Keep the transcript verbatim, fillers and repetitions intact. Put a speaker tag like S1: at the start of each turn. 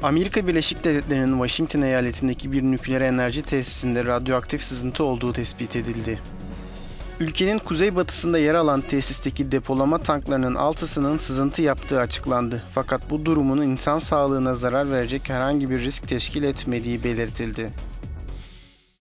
S1: Amerika Birleşik Devletleri'nin Washington eyaletindeki bir nükleer enerji tesisinde radyoaktif sızıntı olduğu tespit edildi. Ülkenin kuzeybatısında yer alan tesisteki depolama tanklarının altısının sızıntı yaptığı açıklandı. Fakat bu durumun insan sağlığına zarar verecek herhangi bir risk teşkil etmediği belirtildi.